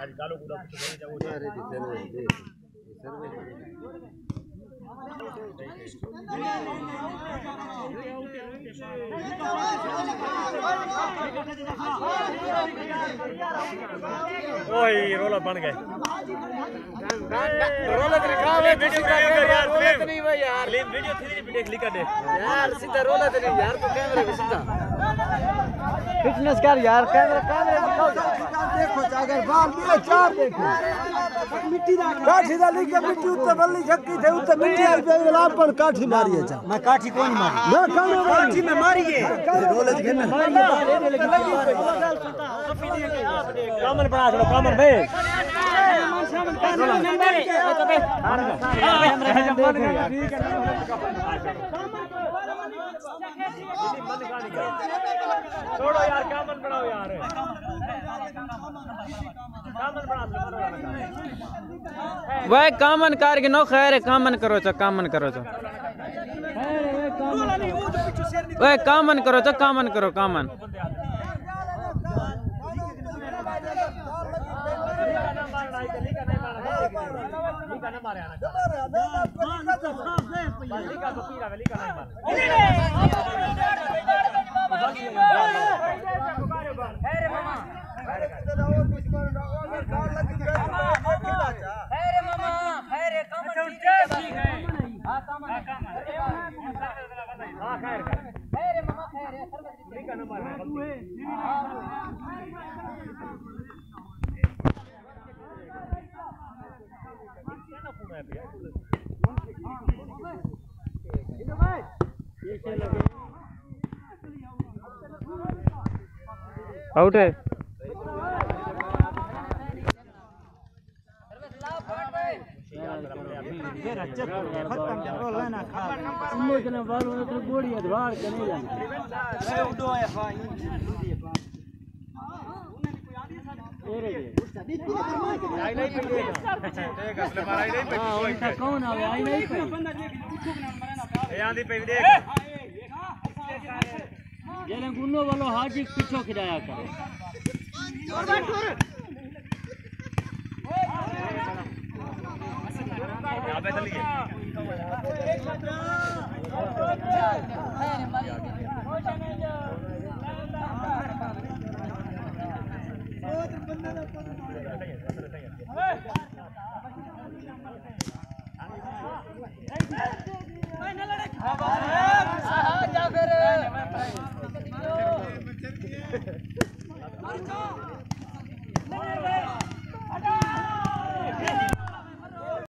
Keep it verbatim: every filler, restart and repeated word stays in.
ओए रोला बन गए रोला तो दिखा वे वीडियो का यार फिल्म नहीं भाई यार फिल्म वीडियो थ्री डी देख लिखा दे यार सीधा रोला तो नहीं यार तू कैमरे पे सीधा फिटनेस कर यार कैमरा कैमरे दिखाओ देखो अगर बाल भी चार देखो मिट्टी दा काठी दा लिख मिट्टी उत्ते बल्ली झक्की थे उत्ते मिट्टी आई पे गुलाब पर काठी मारी है जा मैं काठी कोई नहीं मारी ना कानो काठी में मारी है रोले के ना कामन बना छोड़ो कामन बे छोड़ो यार कामन बनाओ यार कामन बना वह कामन कार के नो खैर है कामन करो तो कामन करो तो वह कामन करो तो कामन करो कामन आउट है कौन आ गया नहीं गुन्नो वालों हाजी पीछो खिलाया करो बंदा